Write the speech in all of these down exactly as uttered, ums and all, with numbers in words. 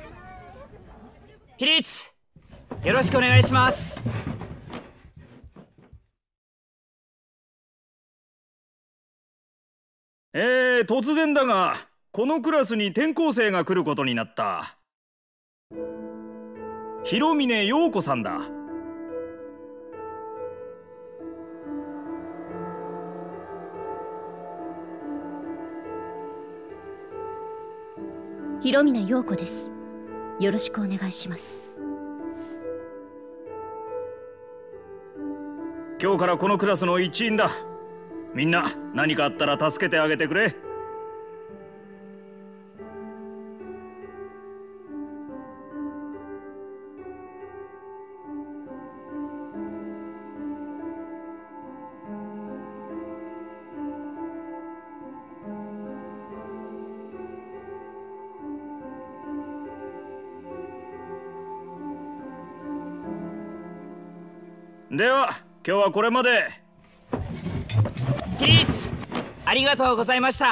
起立、よろしくお願いします。 えー、突然だがこのクラスに転校生が来ることになった。広峰陽子さんだ。 広峰陽子です。よろしくお願いします。 今日からこのクラスの一員だ。みんな何かあったら助けてあげてくれ。では今日はこれまで。 起立、ありがとうございました。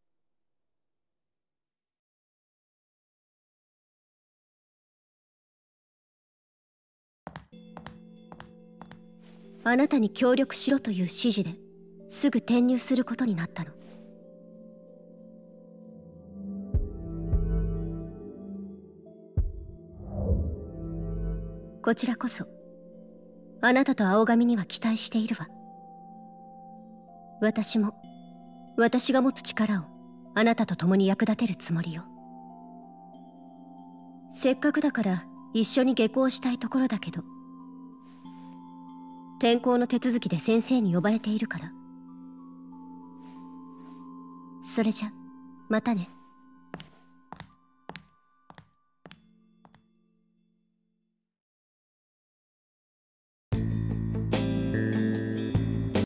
あなたに協力しろという指示ですぐ転入することになったの。こちらこそあなたと青髪には期待しているわ。私も私が持つ力をあなたと共に役立てるつもりよ。せっかくだから一緒に下校したいところだけど、転校の手続きで先生に呼ばれているから。それじゃまたね。